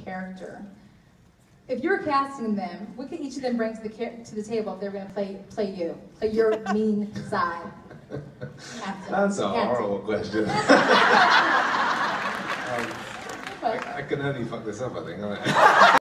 character. If you're casting them, what could each of them bring to the table if they're going to play your mean side? That's a horrible question. I can only fuck this up, I think.